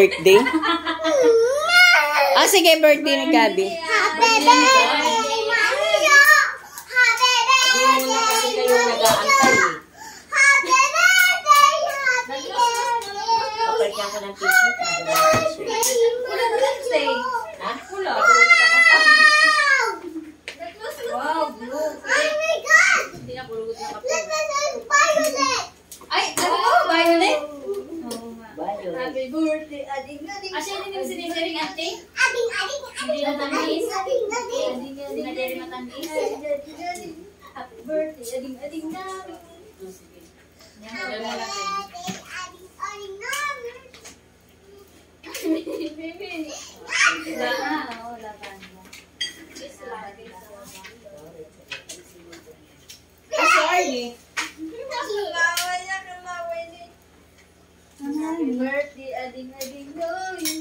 birthday? Ah, sige, birthday ni Gabi. Happy birthday, Mario! Happy birthday! Hindi mo na kasi kayo nag-aantay eh. Happy birthday! Happy birthday! Kapagyan ko ng t-shirt. Wala na birthday. Ha? Wala. Wow, blue. Oh my God! Hindi na pulugot na kapag. This is violet! Ay, ano ba? Violet? Violet. Happy birthday, ading-ading. Asya din yung sinisiring ate? Ading-ading. Hindi na tamis? Ading-ading. Hindi na din matamis? Ading-ading. Happy birthday, ading-ading namin. Sige. Happy Yan mo lang din. birthday, ading-ading namin. Baby. Wala ka. Si Arlie. Kalaway niya, kalaway niya. Happy birthday, ading-ading namin.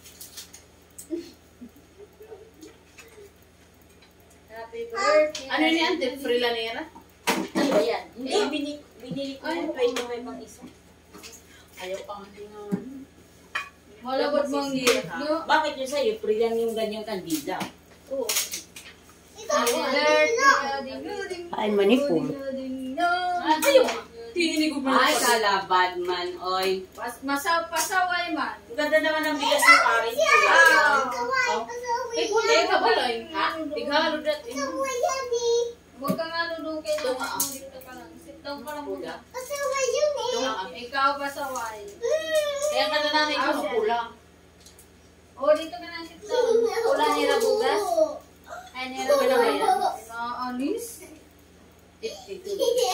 Happy birthday. Ano ni ante? Freelanera? Ano ba yan? Hindi, binili ko yung 25 pang isa. Ayaw pa nga din nga. Wala ba't mong no? Bakit yung sa'yo? Free lang yung ganyang kandida. Oo. Happy birthday, ading-ading. Ay, manipul. Ading-ading namin. Ah, tayo nga. Hindi ko pa. Ay, kalabad man, oy. Pasaway man. Ang ganda naman ng bigas ng parin ko. Ay, kung hindi ka ba lang? Ha? Tighalo dati. Huwag kang alulukin. Ito nga. Dito ka lang. Sit down ka lang muna. Ito nga. Ikaw pasaway. Kaya ka na nanay ko pula. O, dito ka lang sit down. Wala nila bugas. Ay, nila Wala ba yan? Anis? Ito.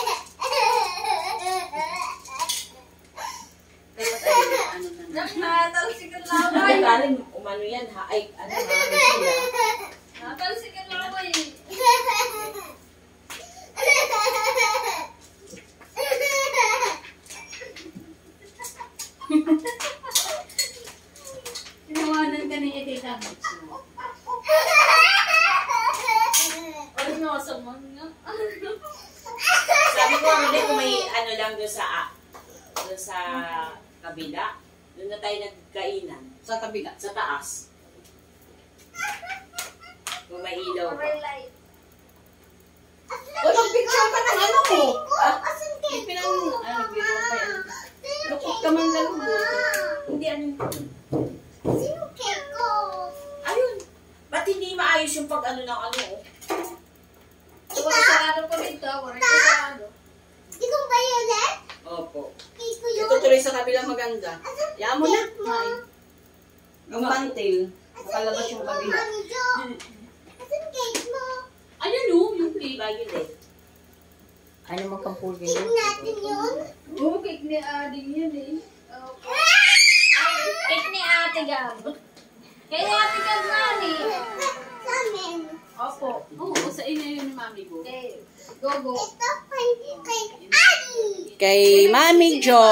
Dapat ay ano na. Natalsikan Ay, laway. galing umano yan ha. Ay, ano sila. Natalsikan laway. Tinawanan ka ni Ete Tamit. Ano nga sa mga? Sabi ko, hindi kung may ano lang doon sa kabila. Doon na tayo nagkainan. Sa kabila. Sa taas. Kung may ilaw pa. O, mag-picture ka ng ano mo. Asan kayo? Ipinang, ano, biro pa yan. Lukot ka man lang. Hindi ano. Sino cake ko? Ayun. Ba't hindi maayos yung pag ano ng ano? Wala sarado ko dito. Wala sarado. Di ko violet? Opo. Cake ko yun. Ito tuloy sa kabila maganda. Yaan mo na. Ay. Yung pantil. Nakalabas yung kabila. Mami Jo. Asan cake mo? Ayun o, yung cake. Violet. Ay naman kang pulgin Cake yun. natin yun. Oo, cake ni Ading yun eh. Cake ni Ate Gab. Kaya Ate Gab nga ni. Sa amin. Opo. Oo, sa inyo yun ni mami ko. Okay. Go. Ito kay Ani. Kay Mami Jo.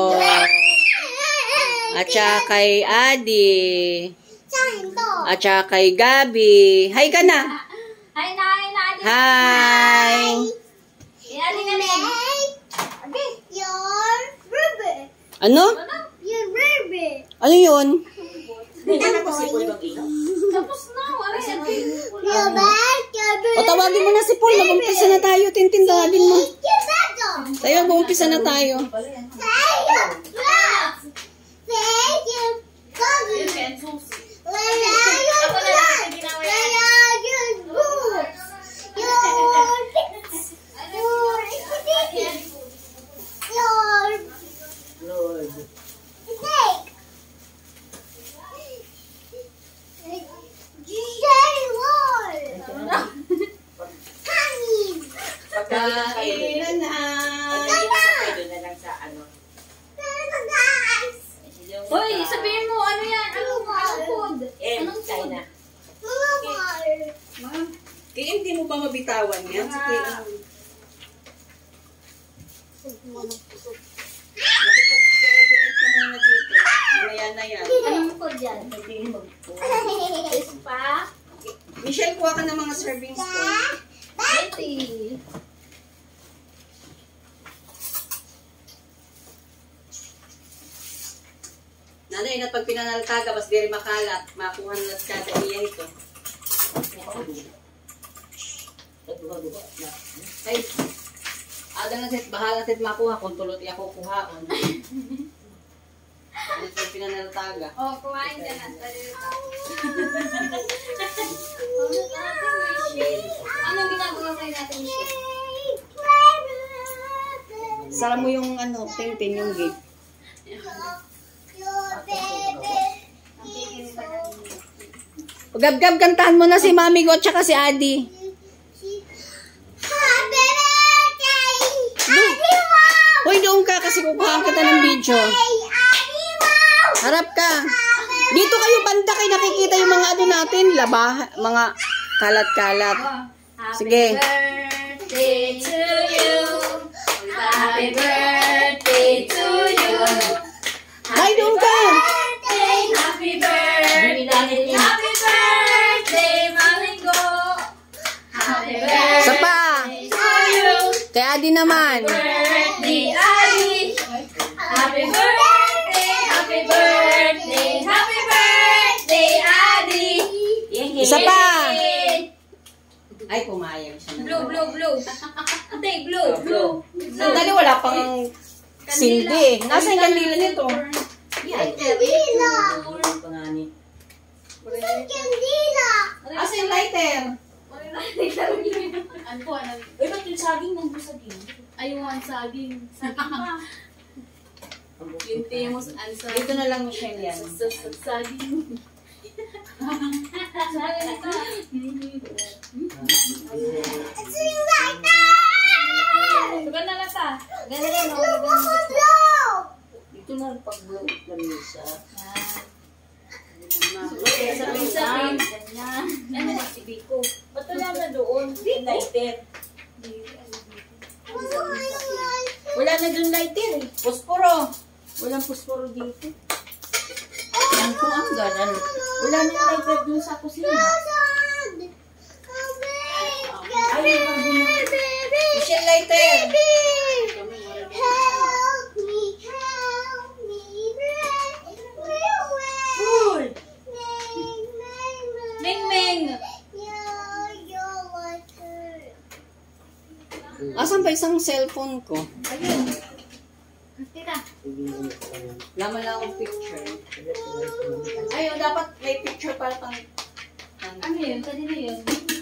At saka kay Adi. Sa akin to. At saka kay Gabi. Hi ka na. Hi na, hi na. Hi. Ate galing. Okay. Your baby. Ano? Your baby. Ano yun? Hindi na po si Paul mag-ilaw. Tapos na, wala yan. Your bag, your baby. O tawagin mo na si Paul. Mag-umpisa na tayo. Tintin, tawagin mo. Your bag. Tayo, mag-umpisa na tayo. Say your glass. Say your doggy. Yung kaya susi. Wala your glass. Wala your boots. Your pits. Your Lord. snake. Say wall. Kanin. Pagkain kayo doon. Kailan na? Pagkain kayo doon na lang sa ano. Pero guys. Yung Hoy, sa- sabihin mo, ano yan? Anong food? Anong food? China. Mga mahal. Ma'am, Kaya hindi mo ba mabitawan yan? Sige. Makipag-celebrate ka muna dito. Mamaya na yan. anong food yan? Pa? Michelle, kuha ka ng mga serving spoon. Betty. Ano yun, at pag pinanaltaga, mas diri makalat, makuha na kada iya ito. Ay, ada na sit, bahala sit makuha kung tulot iya ko kuhaon. Ano pag pinanaltaga? Oh, kumain ka na. Anong ginagawa sa'yo natin, Michelle? Sara mo yung ano, tintin, yung gig. Gab-gab, kantahan mo na si Mami Go tsaka si Adi. Hoy, doon ka kasi kukuhaan kita ng video. Harap ka. Dito kayo banda kayo nakikita yung mga ano natin, mga kalat-kalat. Sige. Birthday to you. Happy birthday to you. Ay, doon ka. Happy birthday. Happy birthday, Mami Go. Happy birthday Isa pa. to you. Kay Adi naman. Birthday, Adi. Happy birthday. Happy birthday. Happy birthday, Adi. Isa pa. Ay, pumayag siya na. Blue. Ate, blue. Sandali, wala pang silbi. Nasa yung kandila nito? Yan. Asa yung lighter? Ano po, ano? Uy, ba't yung saging nandun sa gilid? Ayun, ang saging. Saging pa. Yung temos, ang saging. Dito na lang, Michelle, yan. Saging. Saging pa. Sugan na lang ta. Ganun mo. Dito na pag-lamisa. Sabing-sabing. Ano na si Biko? Ba't wala na doon? Yung lighter. Wala na doon lighter eh. Posporo. Walang posporo dito. Yan po ang ganan. Wala na lighter doon sa kusina. Ay, Michelle, lighter. cool. Ming. Asan pa isang cellphone ko? Tita. Laman lang ang picture. Ayun, dapat may picture para pang... Ano yun? Kanina yun.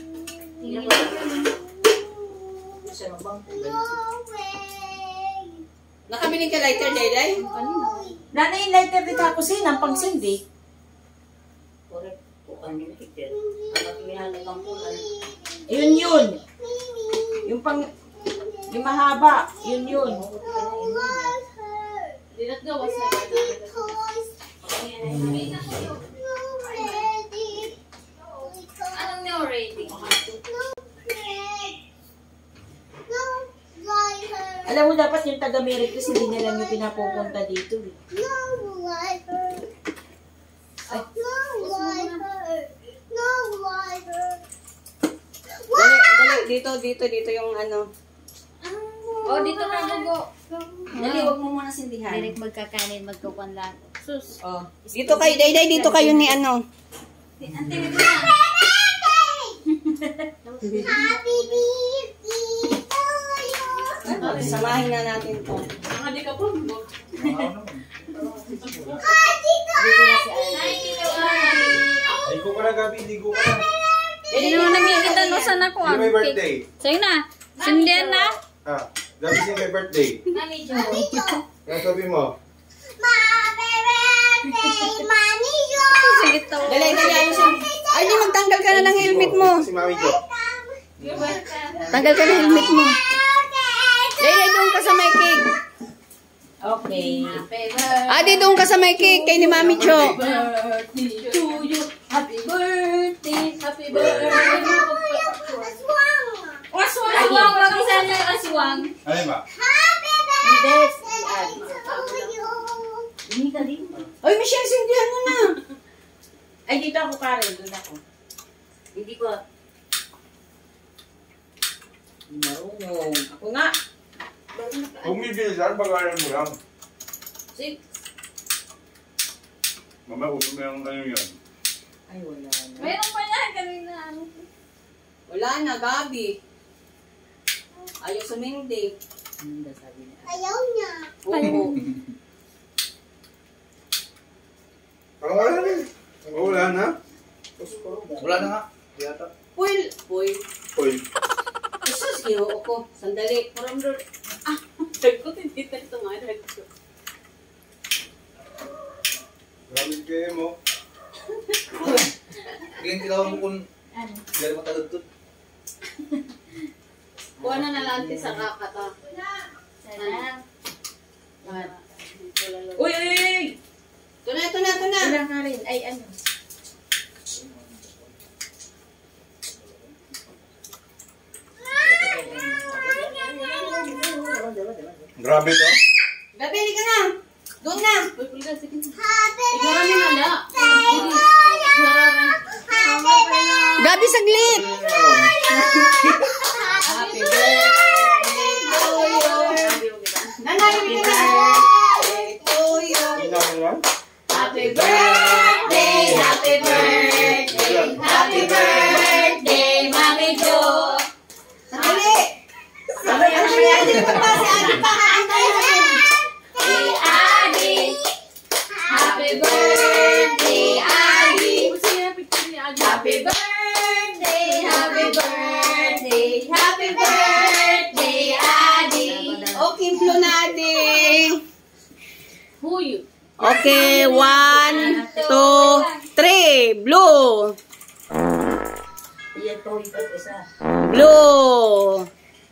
Nakabili ka lighter, Dayday? Nana yung lighter dito sa kusina, ang pangsindi. Yun. Yung pang... Yung mahaba. Yun. Dinat gawas na yan. Anong new rating? Alam mo, dapat yung taga-Mericus, hindi na lang yung pinapupunta dito. Eh. Dali, dito yung ano. Oh, dito ka gugo. Dali, wag mo muna sindihan. Direct magkakanin, magkukuan lang. Sus. Oh. Dito kayo, Dayday, dito kayo ni ano. Ante, dito na. Samahin na natin to. Mga di ka po. Ligo ka na, Gabi. Ligo ka na. Hindi naman nagkikita no sana ko. Sino may birthday? Sa'yo na. Sindihan na. Ah, Gabi, sino may birthday? Mami Jo. Kaya sabi mo? Sige to. Dali, ayun siya. Ay, di magtanggal ka na ng helmet mo. Si Mami Jo. Tanggal ka ng helmet mo. Dayday, doon ka sa may cake. Okay. Adi, doon ka sa may cake kay ni Mami Jo. Birthday to you. Happy birthday. Happy birthday. Aswang. Wag isa na yung aswang. Alin ba? Hindi. Hindi ka din. Ay, Michelle, sindihan mo na. Ay, dito ako, Karen. Doon ako. Hindi ko. Marunong. Ako nga. Huwag may bilisan, pag-aral mo lang. Sige. Mama, upo mo yung ano yan. Ay, wala na. Meron pa yan kanina. Wala na, Gabi. Ayaw sumindi. Ano ba sabi niya? Oo. Wala na. Wala na. Wala na nga. Yata. Puil. Uy. Jesus, ginoo ko. Sandali. Parang doon. Dagkot, hindi tayo ito nga. Dagkot. Maraming kayo mo. Ganyan tinawag mo kung hindi mo tagadtot. Kuha na nalanti sa kakata. Sana. Uy, uy, uy! Ito na. Wala nga rin. Ay, ano? Grabe to. Gabi, hindi ka na. Doon na. Uy, pulga, sige. Igara ni Nala. Gabi, saglit. Happy birthday to you. Nanay, hindi ka na. To you. Inamin lang. Happy birthday, happy birthday, happy birthday, Mami Jo. Sandali. Adi pa. Adi, happy birthday, Adi. Sige na picture ni Adi. Happy birthday, happy birthday, happy birthday, Adi. Okay, Flo na, Adi. Huy. Okay, 1, 2, 3. Blue. Iyan po ito isa. Blue.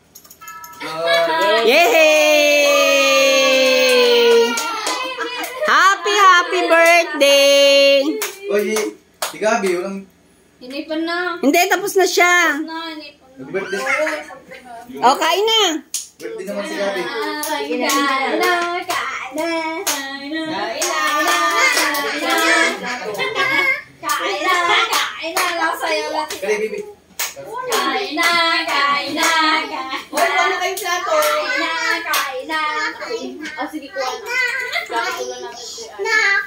Yay! Happy birthday! Oy, si Gabi, walang Inipan na. Hindi, tapos na siya. Na, inipan na. nag-birthday. O, kain na. Birthday naman si Gabi. Kain na lang sa'yo lang. Kali, Bibi. Kain na. Hoy, wala na kayong plato. Kain na. Ah, sige, kuha na. Kakatulan natin si Adi.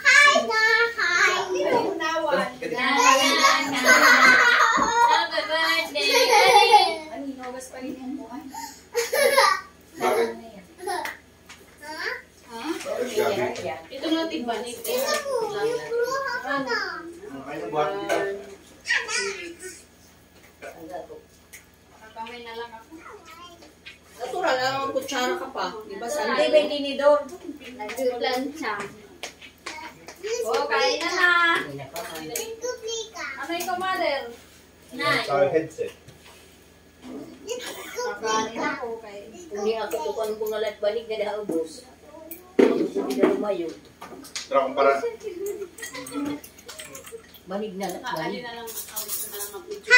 Happy birthday. Ano, hinugas pa rin yan po. Bakit? Bakit Gabi? Ito na tigba ni Kaya buhat kita. Kamay na lang ako. Natural lang ang kutsara ka pa. Diba, Hindi Sunday? ba yung tinidor? Nag-plancha. Oh, kain na na. Ano yung mother? Sa headset. Kakain ako kay. Hindi ako tukan kung alat balik na naubos. Hindi na lumayo. Tara kung para. Manig na lang. Ali na lang. Awit na lang ang picture.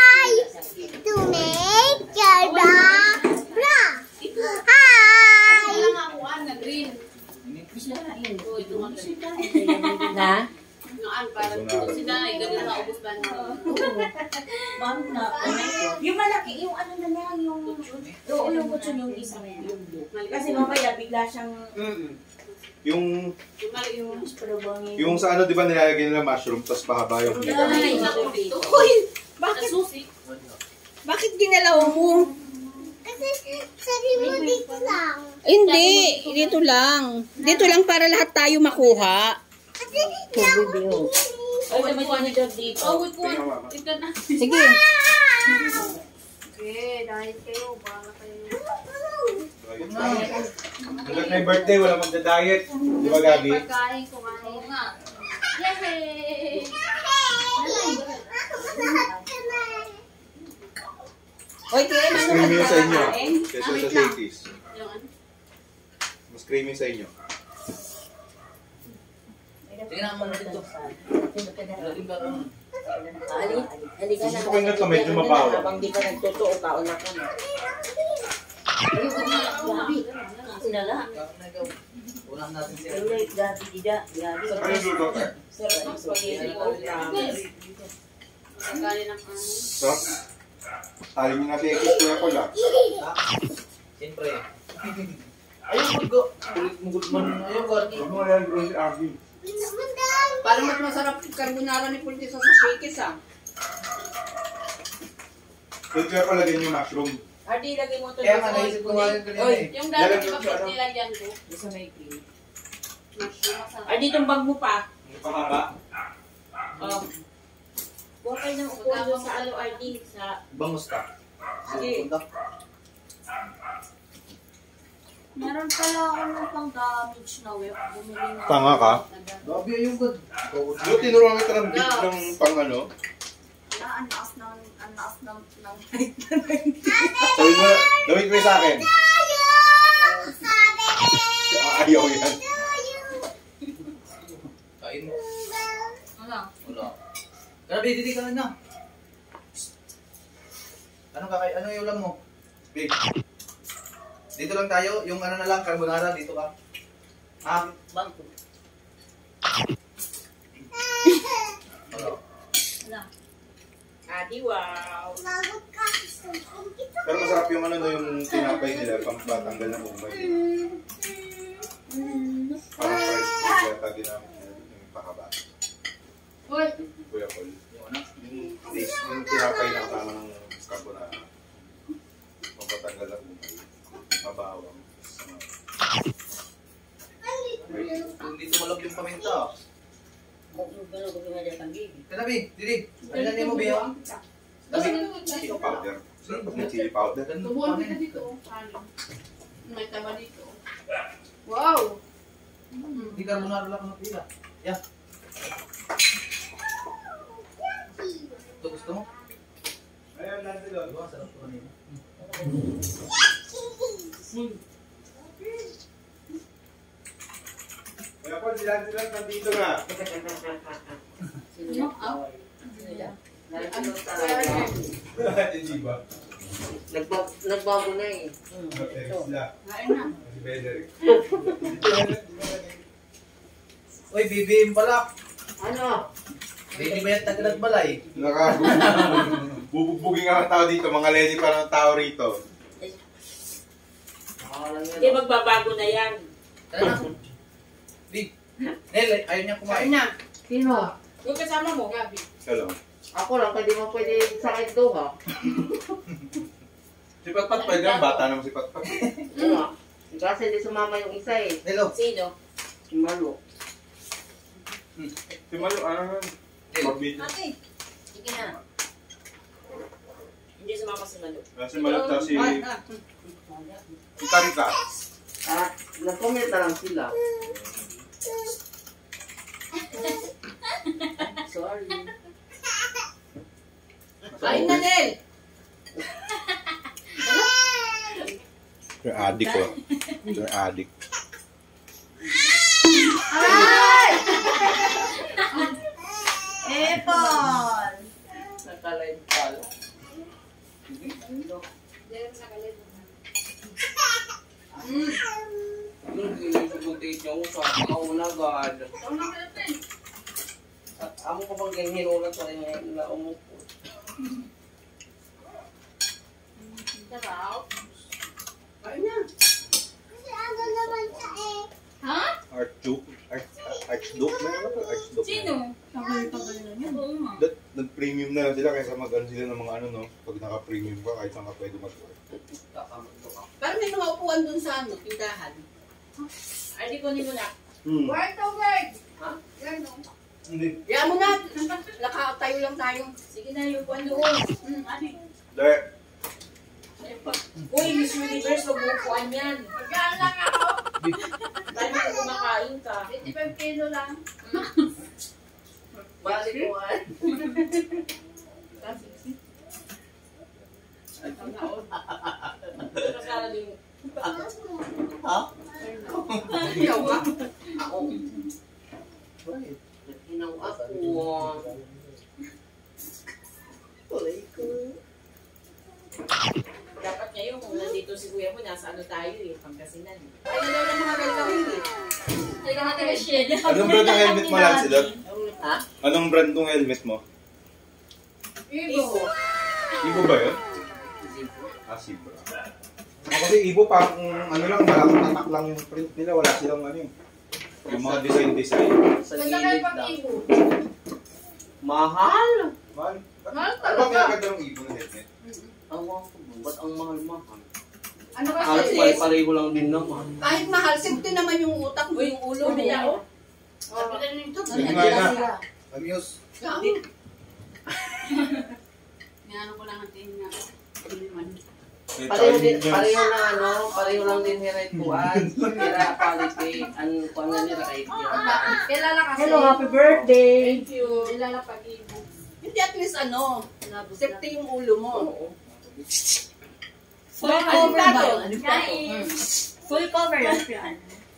Hi! Lang ako na green. Oh, ito nga. Na? Ngaan, parang ito si Danay. Ganun na ubos ba na. Ma'am na. Yung malaki, yung ano na lang, yung... Oo, yung kutsun yung isa. Yung blue. Kasi mamaya bigla siyang... Yung Yung sa ano, di ba nilalagay nila mushroom, tapos pahaba yung Ay, Hoy, bakit? Susi. Bakit ginalaw mo? Hindi, dito lang. Dito lang para lahat tayo makuha. video. Ay, may tinidor dito. Oh, wait ko. Tignan na. Sige. Okay, dahil kayo, bala kayo. Hanggang na yung birthday, wala magda-diet. Di ba, Gabi? Pagkain, kumain. nga. Yay! Hoy, Kim, Mas ano creamy ka yung sa inyo. kakain? Kesa sa Shakey's. Yung ano? Mas creamy sa inyo. Tingnan mo dito. Halika na. Gusto ko yung ito, medyo mabaho. Habang di ka nagtotoo, kaon na ka na. Sinala. Unang natin siya. Hindi, gabi, tidak. Gabi. Ano yung luto? Sir, ang spaghetti ko. Promise. Pagkain ng ano. So, tayo nyo natin yung kuya ko lang. Siyempre. Ayun, good go. Kulit mo good man. Ayun, God. Huwag mo yan, bro, si Abby. Parang mas masarap yung carbonara ni Pulti sa shakes ah. Pwede kaya palagyan yung mushroom. Ardi, lagay mo ito Kaya nga naisip ko nga yun kanina Oy, eh. Yung dati Lalagyan di ba ko, ano? nilagyan ko? isa may cream. Masarap. Ardi, itong bag mo pa. Pahaba. Oh. Huwag kayo ng upuan doon sa ano, Ardi, sa... Bangus ka. Sige. Punta. Meron pala ako ng pang-damage na whip. Bumili na. Tanga ka? Grabe yung good. Yung tinuruan kita ng beef ng pang ano. Wala, ang lakas ng Sabi mo, gawin ko sa akin. Ayaw yan. Kain mo. Ano? Wala. Grabe, didi ka na. Ano yung ulam mo? Babe. Dito lang tayo, yung ano na lang, carbonara, dito ka. Ha? Bangko. Wala. Adi, wow. Pero masarap yung ano, yung tinapay nila, pampatanggal ng umay. Parang fried food, kaya tagi namin yung pakaba. Uy, Kuya Paul. Yung ano? Yung tinapay na kasama ng carbonara. Pampatanggal ng umay. Mabawang. Kung dito malab yung paminta. Kanabi, didi. Ano na mo, Beo? Tabi. Chili powder. Sarap ng chili powder. tubuhan kita dito. Ano? May tama dito. Wow! Hindi carbonara lang ang tira. Yeah. Ito gusto mo? Ayun, nandun. Diba, sarap ko kanina. Kuya Paul, sila nandito nga. Sino? Sino yan? Hindi ba? Nagbago na eh. Okay, sila. Kain na. Si Bederick. Uy, BBM pala. Ano? Hindi ba yan tagalag balay? Bubugbugin nga ang tao dito. Mga lady pa ng tao rito. Hindi, magbabago na yan. Tara na. Big. Nel, ayaw niya kumain. Kain na. Sino? Yung kasama mo. Gabi. Hello. Ako lang, pwede mo pwede sakit do ha? Si Patpat pwede lang. Bata naman si Patpat. Oo. Kasi hindi sumama yung isa eh. Nelo. Sino? Si Malo. Si Malu, ano nun? Morbid. Ate. Sige na. Hindi sumama si Malu. Si Malu at si... Si Tarika. At nag-comment na lang sila. Sorry. Kain na, Nel! Yung adik ko. Yung adik. Epon! Nakalive pala. Hindi yung subutit niya ko sa kaunagad. At amo ko bang ganyan hinulat sa inyo na umupo. Sarap. Kain na. Ha? Archduke. Archduke na yun. Archduke. Sino? Tagal-tagal na yun. Oo nga. Nag-premium na lang sila kaysa mag-ano sila ng mga ano no. Pag naka-premium ka kahit saan ka pwede mag-work. Parang may mga upuan dun sa ano, tindahan. Ay, di ko na. Word to word. Ha? Yan o. Hindi. Kaya mo na. Nakatayo lang tayo. Sige na, yung upuan doon. Ano? Dahil. Uy, Miss Universe, wag mo upuan yan. Magkaan lang ako. Tayo mo kumakain ka. 25 kilo lang. Balik upuan. Kasala din. Ha? Ayaw ka. Ako. Bakit? Hinaw ako. Kulay ko. Dapat ngayon kung nandito si kuya mo, nasa ano tayo eh, Pangasinan. Ayaw daw ng mga gagawin eh. Teka natin ka shed. Anong brand ng helmet mo lang sila? Ha? Anong brand ng helmet mo? Ibo. Ibo ba yun? Ah, Zebra. Kasi Ibo parang ano lang, malaking tatak lang yung print nila. Wala silang ano yun. Yung mga design. Sa Basta kayo gilid lang. pag-ibo. Mahal! Man, Mahal ano ba talaga. kinaganda ng ibon ng helmet? Awan ko, ba't ang mahal-mahal? Ano Halos kasi? pareho lang din naman. Kahit mahal, simple naman yung utak mo, yung ulo mo. Sabi na nito. Mag-news. Ngano ko lang natin nga. May Pareho Chinese news. pareho lang din hiray kuan. Kira quality, ano kuan na nila kay Kilala kasi. Hello, happy birthday! Thank you. Kilala pag-ibo. Hindi at least safety yung ulo mo. Full cover ba yun? Full cover yan.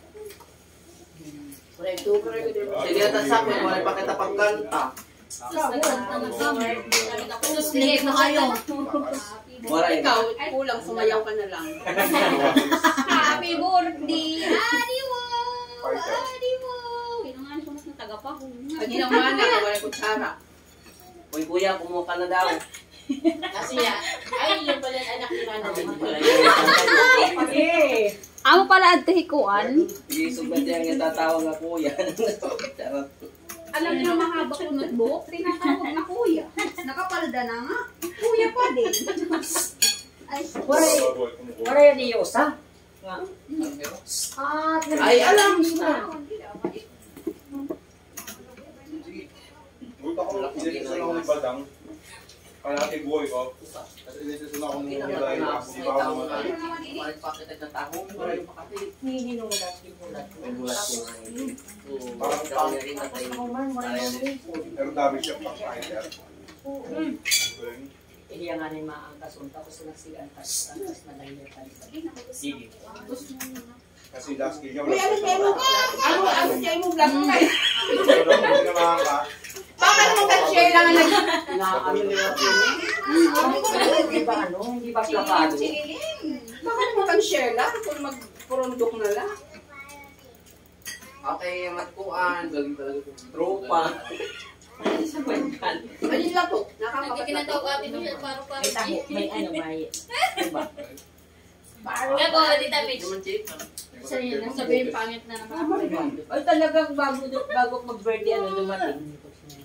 Sige na sa akin, wala pa kita pagkanta. Late na kayo. Wala yun. Ikaw, kulang, sumayaw ka na lang. Happy birthday! Adiwo! Fighter. Adiwo! Pinangalan ko mas na tagapa. Pag hinamana, wala kutsara. Uy kuya, kumuha ka na daw. Kasi ay, yung pala yung anak ni Nana. Amo pala at hikuan. Isugat yan yung tatawag na kuya. Charot. Alam niyo mahaba ko notebook, tinatawag na kuya. Nakapalda na nga. Kuya pa din. Ay, Wala yan ni Yosa. Ay, alam na. Buta ko, inisisunan ako ng badang. Kaya natin buhay ko. Kasi inisisunan ako ng nilay. Kasi di ba ako matay. Balik pa kita ng taho. Wala yung pakati. May bulat ko nga yun. Parang Ikaw na rin natay. Pero dami siya pang fighter. Iya nga ni maangkas unta ko sila siya antas na nailetan. Sige. Kasi last kill niya. Uy, ano kayo mo? Ano kayo mo vlog ka? Hindi na makaka. Bakit mo ka-share lang ang Inaano nila yun. Hindi ba Hindi ba plakado? Bakit mo ka-share lang? Kung magpurundok na lang. Okay, matkuan. Galing talaga itong tropa. Ano lang to? hindi kinataw ka atin yung paro-paro. May diba? Kaya ko, Tita Mitch. Naman check. Sabihin pangit na naman. Ay talagang bago mag-birthday dumating.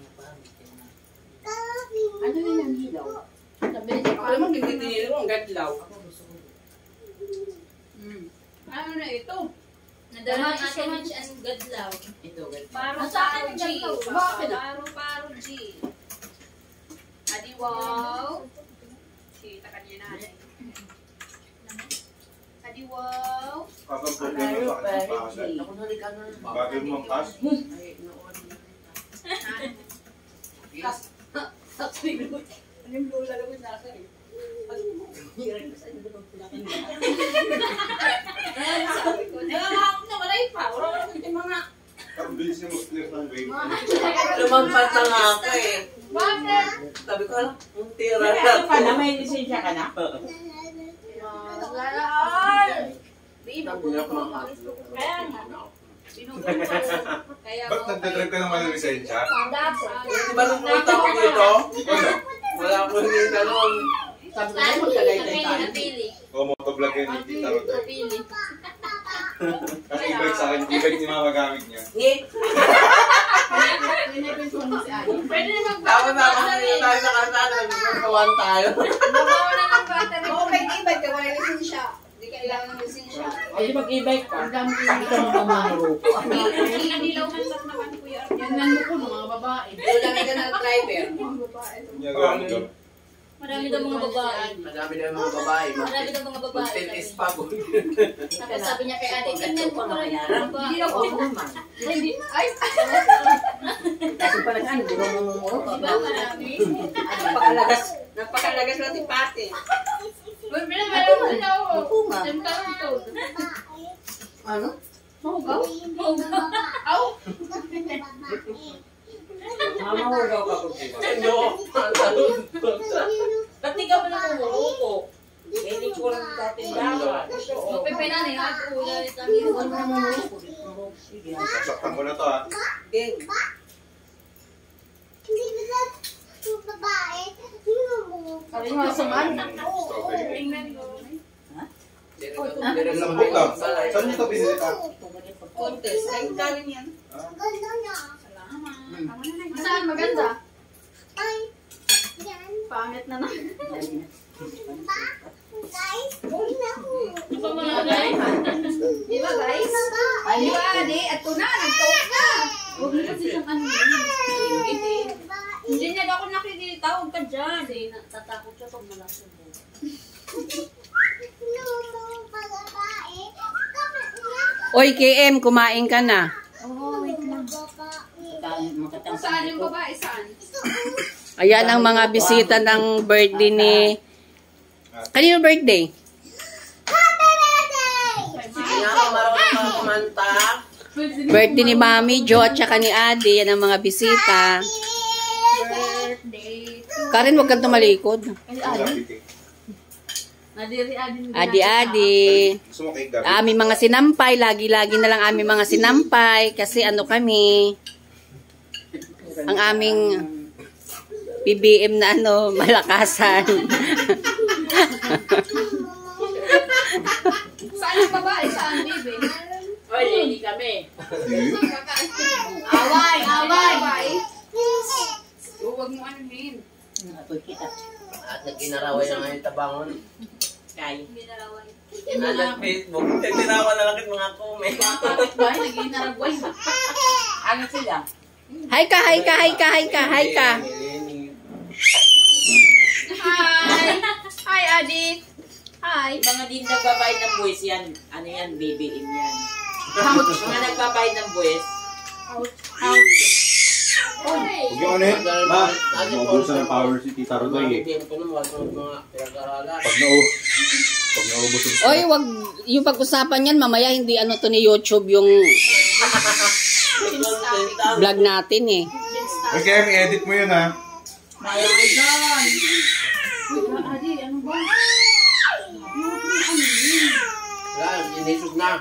Ano yun ang hilaw? Sabihin niya Alam mo, hindi tinili mo ang gadlaw. ano na ito? Nadala ng Ate Mitch and Gadlaw. Ito, Paro-paro G. Bakit? Paro-paro G. Adi wow. Kita kanya na. Adi wow. Kapag problema ba kayo sa pahasan? Ako na rin ka na. Bagay mo ang pass. Anong lula lang yung nasa eh? Nangangaak na, wala yung power. Wala yung mga... Ang bilis niya mag-clear ng weight. Lumampas na nga ako eh. Bakit? Sabi ko, alam, ang tira na. May lisensya ka na? Galaan. Sabi niya ako ng hotdog. Kaya Ba't nagdadrive ka ng walang lisensya? Di ba nung punta ko dito? Wala ko hindi tanong. Sabi ko, magkagaytay tayo. Napili. O motovlog yan yung Tita Rodel. Napili. Kasi e-bike sa akin, e-bike ni mama gamit niya. Pwede naman Tapos na ako tayo sa kasada, nagkawan tayo. Nabawa na ng battery. Oo, may ibig ka, wala lisensya. Hindi kailangan ng lisensya. Ay, mag-e-bike ka. Pakita mo pa mga grupo. Ilaw man lang naman kuya. Yan nan mo ko, mga babae. Wala na ka ng driver. Niya gamit ko. Marami daw mga babae. Madami na yung mga babae. Marami daw mga babae. Content is pagod. Tapos sabi niya kay ate, tingnan mo pala yung babae. Oo naman. Ay, Kasi pa nag-ano, di ba mumumuro ka? diba marami? Napakalagas lang si Pate. Uy, meron na ako. Oo nga. Temtarong to. Ano? Mahugaw? Mahugaw. Aw! Mamahugaw ka kung diba? Ano? Ba't di ka mo na mumuruko? Hindi ko lang dati dapat. Pipinan eh, kulay. Sabi Hindi ko, ko na mumuruko. Sige. Sasaktan ko na to ha. Gang. sabi mo, suman. Strawberry. Tingnan ko. Isang book lang. Saan niyo ito binili ka? contest. Ay, galing yan. Saan maganda? Pangit na naman. Ito mga guys. Di ba guys? Di ba adi? At na, nagtawag na. Huwag mo kasi siyang ano yun. Hindi niya ako nakikita. Huwag ka dyan. Kasi natatakot siya pag malasong mo. Oy, KM, kumain ka na. Saan yung babae? Saan? Ayan ang mga bisita ng birthday ni... Kanino birthday? Sige nga, marunong ka kumanta. Birthday ni Mami, Jo, at saka ni Adi. Yan ang mga bisita. Birthday. Karen, huwag kang tumalikod. Adi-adi. Gusto mo cake, Gabi? Aming mga sinampay. Lagi-lagi na lang aming mga sinampay. Kasi ano kami... Ang aming... PBM na ano, malakasan. Saan yung babae? Saan, baby? Oy, hindi kami. Away! Away! Huwag mo anuhin. Apoy kita. At nagkinaraway na nga yung tabangon. Kaya. Nasa Facebook. Tinawa na lang yung mga comment. Bakit ba? Nag-inaragway. Ano sila? Hi ka, hi ka, hi ka, hi ka, hi ka. Hi! Hi, Adi! Hi! Mga din nagbabayad ng buwis yan. Ano yan? BBM yan. Mga nagbabayad ng buwis. Huwag yung ano yun? Ma, maubusan ng power si Tita Rodoy eh. Pag naubos yung... Oy, wag yung pag-usapan yan, mamaya hindi ano to ni YouTube yung vlog natin eh. Uy, kaya i-edit mo yun ha. Malaki doon. Adi, ano ba? Wala, sinisog na.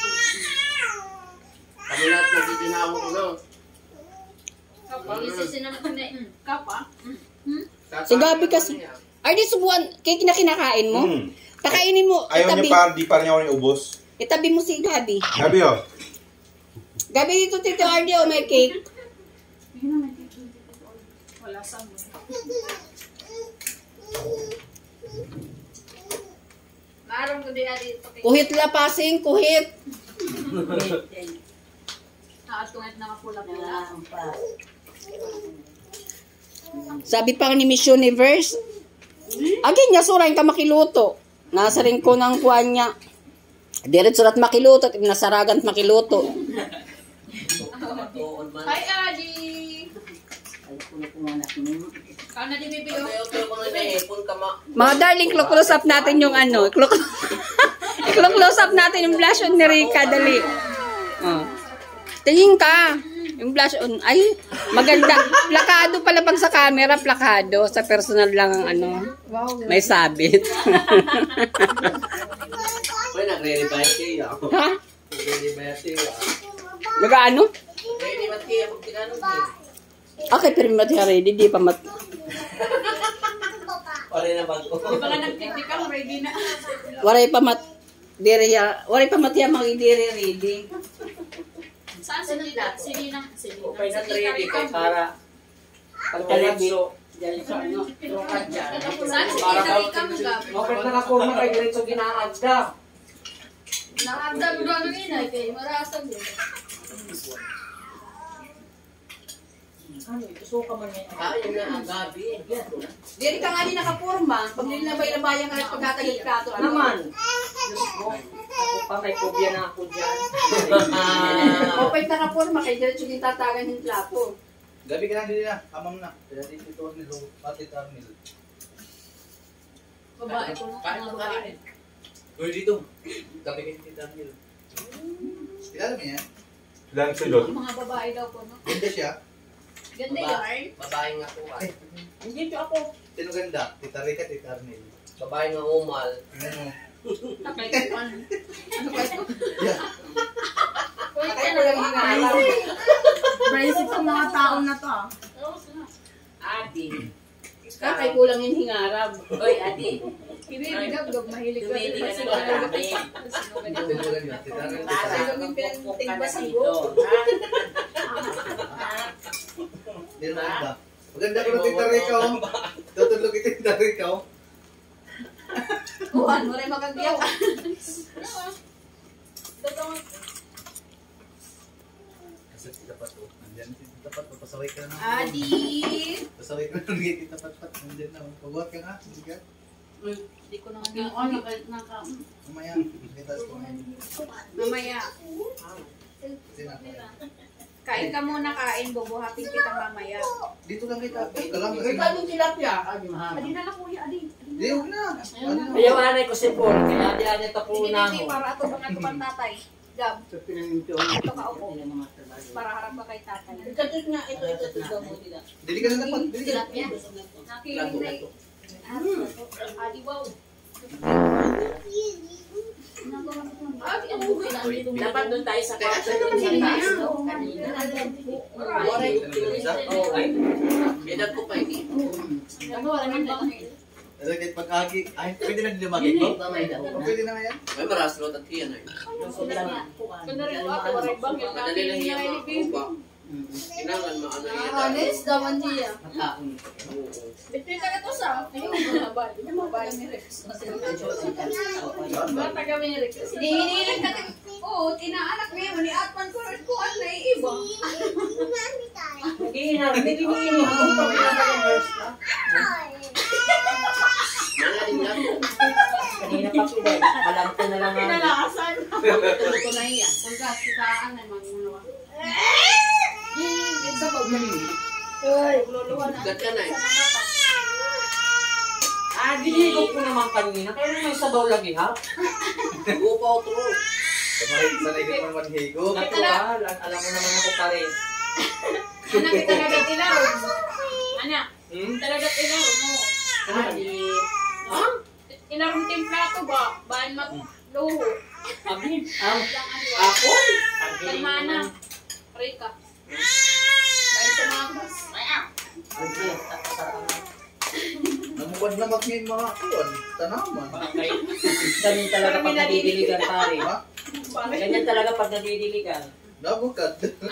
Kami lahat nagtitinawag ko na. Kapa? Si Gabi kasi. Ay, di subuan. Cake na kinakain mo? Kakainin mo. Ayaw niya pa, di pa rin ako niubos. Itabi mo si Gabi. Gabi oh. Gabi dito, Tito Ardy, oh, may cake. Wala sa mo. Marang ko din Adi. Kuhit la pasing, kuhit. Nakatungit na mapula-pula. Sabi pa ni Miss Universe, agin niya, surain ka makiluto. Nasa rin ko ng kuwan niya. Diretso rat makiluto, nasaragan makiluto. Hi, Adi! Kano di bibigyan? Mga darling, close up natin yung ano. Close up natin yung blush on ni Rika, dali. Oh. Tingin ka. Yung blush on, ay, maganda. Plakado pala pag sa camera, plakado. Sa personal lang ang ano. May sabit. Uy, nagre-revise kayo. Ha? Nagre-revise kayo. Nag-ano? Nagre-revise kayo pag tinanong kayo. Okay, pero mati ready, di pa mat... Pare na bag ko. Di ba nga nagtitikang ready na? Waray pa mat... Waray pa mati ang mag-idiri ready. Saan si Nina? Si Ninang? Okay na ready kay para pagkaligso. Diyan sa ano, lukat dyan. Saan si Nina Rika mo gabi? Okay na nakuma kay diretso ginaagda. Nakagdag doon ng inay kay marasag yun. Ano, gusto ka man yan. Ayun na ang gabi. Diri ka nga din nakapurma. Pag nilabay-labayan nga pagkatagal ka to. Naman. Ako pa, may kubya na ako dyan. Kapag nakapurma, kay diretso din tatagan yung plato. Gabi ka na din na. Amam na. Kaya dito ito nilo. Pati tarnil. Babae ko no? Kain Mga mo babae. kain. Uy, dito. Gabi kayo si Daniel. Kilala mo yan? Ilan silot? Mga babae daw po no? Ganda siya. Ganda yarn. Babae nga po. Hindi siya ako. Sino ganda? Tita Rika, Tita Arnel. Babae nga umal. Tingnan mo. Nakaipan. Ano ba ito? Kaya ko lang hinaalam. Braces ang mga taon na to ah. Adi. Kakay kulang yung hingarab. Oy, adi. Gab, mahilig ka. Dumili ka na ng marami. Para magpupok ka na dito. Hindi na maganda. Maganda ko na Tita Rica, oh. Tutulog ito Tita Rica, oh. Kuhan mo rin makagyaw. Kasi Tita Pat, oh. Nandiyan si Tita Pat, papasaway ka na. Adi! Pasaway ka na ng Tita Pat. Nandiyan na, oh. Pagbuhat ka nga. Hindi ka. Hindi ko na Yung ano, naka... Mamaya. Bitas ko ngayon. Mamaya. Kasi na. Kain ka muna, kain. Bubuhatin kita mamaya. Dito lang kita. Dito lang. Ikaw yung tilapia. Adi, mahaba. Adi na lang, kuya. Adi. Hindi, huwag na. Ayaw anay ko si Paul. Kaya di anay ka po na Hindi, mo. para ato bang ato kang tatay. Gab, So, pinanimpyo. ito ka upo. Yan ang mga trabaho. Para harap ka kay tatay. Ikatot nga, ito daw mo nila. Dili ka na dapat. Dili ka na. Tilapia. Nakiling na Adi, wow. Dapat doon tayo sa kwarto doon sa taas. No? Kanina. Oh, ay. Edad ko pa ini. Kasi kahit pag-agi. Ay, pwede na lumagay ko. Pwede na nga yan. May maraslot at kiyan ay. Madali lang yan mga kuba. Kailangan maano yan. Honest, daman niya. Makaon. Bitrin ka ito sa. Ayun, mabal. Mabal ni Rex. Mata kami ni Rex. Hinihiling ka. Oo, tinaanak niya. Ni Atman ko rin ko. Ano na iiba? Hindi ako pa pinapag-nurse ka. Malalim lang. Kanina pa po. Alam ko na lang ang... Pinalakasan. Tulog ko na yan. Pagka sitaan ay magmulawa. Sa pagkaling. Gat ka na eh. Dinigog ko naman kanina. Kaya naman may sabaw lagi, ha? Upaw tro. Sanay ka naman higo. Natural. Alam mo naman ako pa rin. Anak, kita na ilaw. Anak, talaga ilaw mo. Adi. Ha? Ilang templato ba? Bahan magluho. Abi. Ako? Kalmana. Rika. Bahan tumakas. Namuwad na mag-ngayon mga kuwan. Tanaman. Ganyan talaga pag nadidiligan, pare. Ha? Ganyan talaga pag nadidiligan. Nabukad.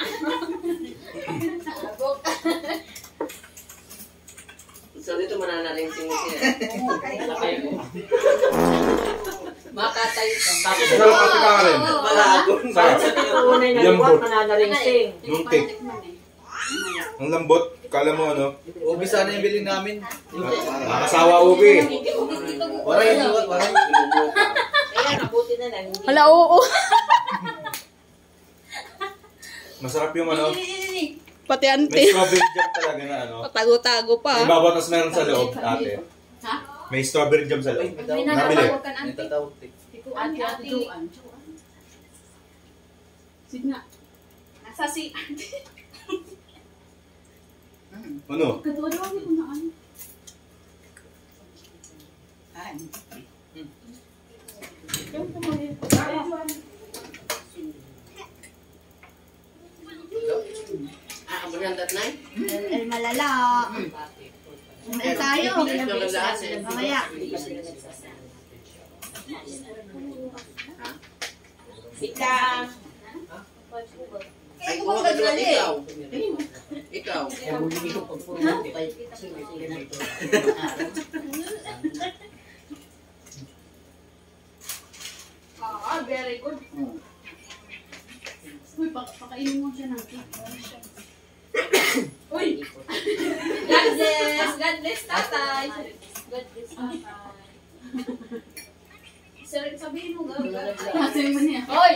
So dito mananaringsing mo siya. Sakay ko. Makatay ka. Tapos Ano ang kasi Karen? Malagon. Sarap. sa tunay na luwat, mananaringsing. Yung cake. Ang lambot. Kala mo ano? Ubi sana yung bilhin namin. Nakakasawa ubi. Waray yung luwat. Waray. Kaya nabuti na lang. Hindi. Hala, oo. Masarap yung ano. Pati May ante. strawberry jam talaga na ano. Tago-tago May pa. babatas meron sa loob, ate. May strawberry jam sa loob. Nabili. May tatawag. Ate, ate. Sige nga. Nasa si Ano? Katuwa ko na ano. Ay. Ako na ang tatnay? malala. Tayo. Mamaya. Ika. Ay, kuha ka doon ikaw. Ikaw. Very good. Uy, pakainin mo siya ng cake. Uy! God bless! God bless, tatay! God bless, tatay. Sir, sabihin mo, God. Kasi mo niya. Hoy!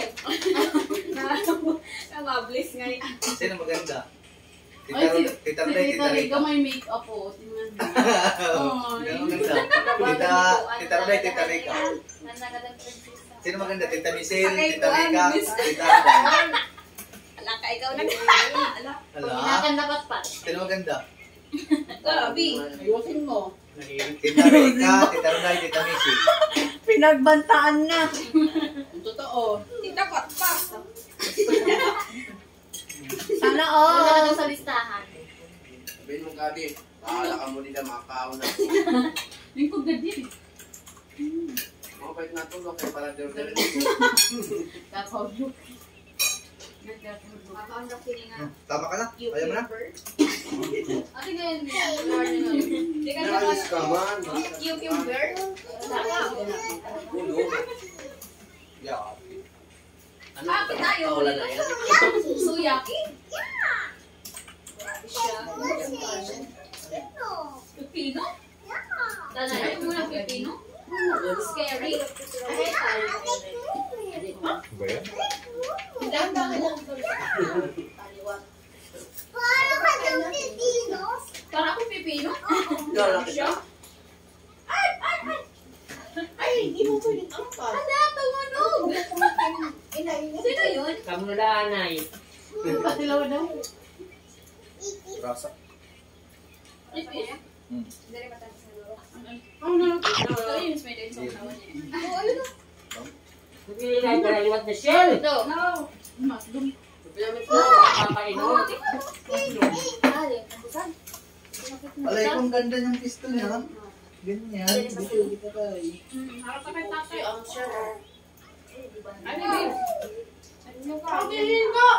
Namabless nga yan. Sino maganda? Ay, si Tita Tita Rica. Rica may make-up po. Tingnan mo. Sino maganda? Tita Rica. Sino maganda? Tita Michelle, Tita Rica, Tita Arday. Ala ka, ikaw na. Ala. Hala? dapat pa. Sino maganda? Gabi. Ayusin mo. Tita Rica, Tita Arday, Tita Michelle. Pinagbantaan na. Ang totoo. Tita Pat pa. Sana all. sa listahan. Sabihin mo, Gabi. Akala ka mo nila makakaon na. Lingkod ka din. Mga pahit na tulog kaya parang dero-dero. Kakaulo. Tama ka na? Ayaw mo na? Ate ngayon, hindi ka Nakalis ka man. cucumber. Ulo. Yeah. Ano Ah, ito? tayo. Wala na yan. Suyaki. Pipino? Ay, muna pipino? Scary? Ba yan? Para ako pipino? Wala ka siya. Ala, tumunog! Sino yun? Kamulanay. Rasa. Pipino? Hmm. Oh, no. Ito yun, may din sa unawan niya. Oh, ayun na. Nagilay ka na liwat na shell. Ito. No. Maslum. Papainom. Alay, kung ganda yung pistol niya. Ganyan. Dito ka tayo. Harap ka kay tatay. Ano yun? Sino?